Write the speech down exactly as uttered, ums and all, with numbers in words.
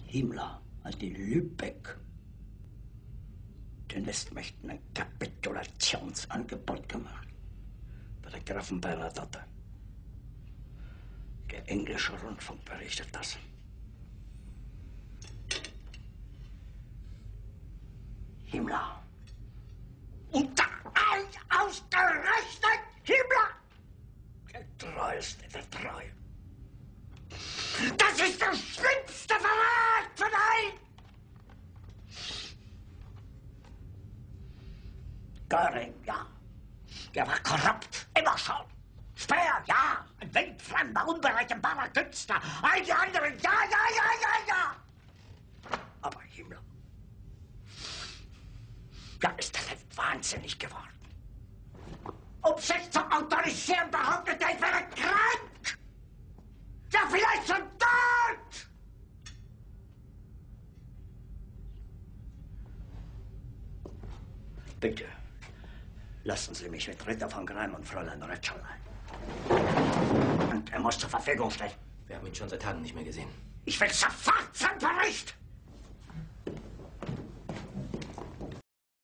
Himmler hat in Lübeck den Westmächten ein Kapitulationsangebot gemacht. Bei der Grafen Bernadotte. Der englische Rundfunk berichtet das. Himmler. Und ausgerechnet Himmler! Der Treueste der Treu. Das ist der schlimmste Verrat von allen! Göring, ja. Der war korrupt, immer schon. Speer, ja. Ein wildfremder, unberechenbarer Künstler. All die anderen, ja, ja, ja, ja, ja. Aber Himmler. Ja, ist das jetzt wahnsinnig geworden. Um sich zu autorisieren, behauptet er, ich wäre krank. Ja, vielleicht schon tot. Bitte, lassen Sie mich mit Ritter von Greim und Fräulein Retschel ein. Und er muss zur Verfügung stehen. Wir haben ihn schon seit Tagen nicht mehr gesehen. Ich will sofort zum Bericht.